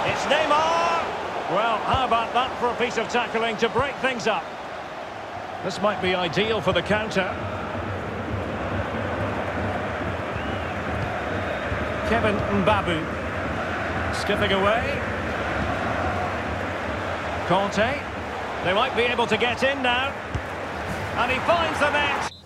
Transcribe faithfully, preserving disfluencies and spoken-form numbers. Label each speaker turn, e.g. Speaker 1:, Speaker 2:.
Speaker 1: It's Neymar. Well, how about that for a piece of tackling to break things up? This might be ideal for the counter. Kevin Mbabu. Skipping away. Conte. They might be able to get in now. And he finds the net.